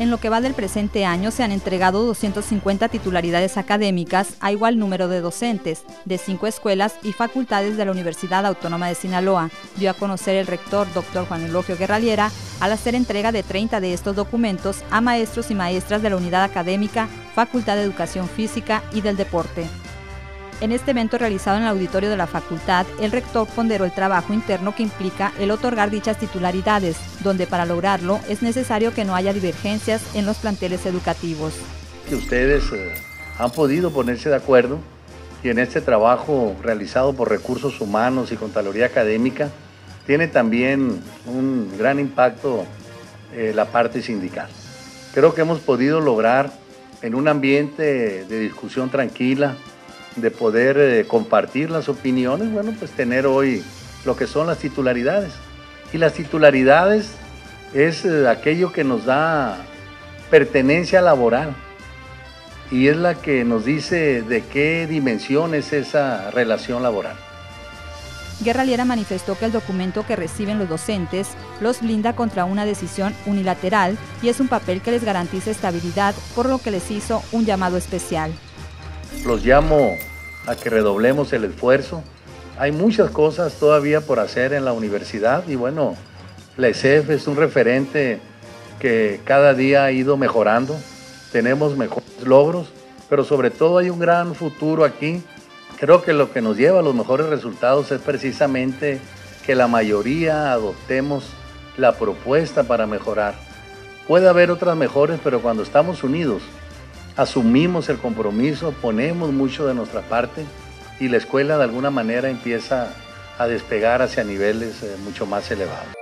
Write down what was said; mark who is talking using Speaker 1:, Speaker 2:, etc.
Speaker 1: En lo que va del presente año se han entregado 250 titularidades académicas a igual número de docentes de 5 escuelas y facultades de la Universidad Autónoma de Sinaloa, dio a conocer el rector Dr. Juan Eulogio Guerra-Liera al hacer entrega de 30 de estos documentos a maestros y maestras de la Unidad Académica, Facultad de Educación Física y del Deporte. En este evento realizado en el auditorio de la facultad, el rector ponderó el trabajo interno que implica el otorgar dichas titularidades, donde para lograrlo es necesario que no haya divergencias en los planteles educativos.
Speaker 2: Que ustedes han podido ponerse de acuerdo y en este trabajo realizado por Recursos Humanos y Contraloría Académica tiene también un gran impacto la parte sindical. Creo que hemos podido lograr en un ambiente de discusión tranquila, de poder compartir las opiniones, bueno, pues tener hoy lo que son las titularidades. Y las titularidades es aquello que nos da pertenencia laboral y es la que nos dice de qué dimensión es esa relación laboral.
Speaker 1: Guerra-Liera manifestó que el documento que reciben los docentes los blinda contra una decisión unilateral y es un papel que les garantiza estabilidad, por lo que les hizo un llamado especial.
Speaker 2: Los llamo a que redoblemos el esfuerzo. Hay muchas cosas todavía por hacer en la universidad y bueno, la ESEF es un referente que cada día ha ido mejorando. Tenemos mejores logros, pero sobre todo hay un gran futuro aquí. Creo que lo que nos lleva a los mejores resultados es precisamente que la mayoría adoptemos la propuesta para mejorar. Puede haber otras mejores, pero cuando estamos unidos, asumimos el compromiso, ponemos mucho de nuestra parte y la escuela de alguna manera empieza a despegar hacia niveles mucho más elevados.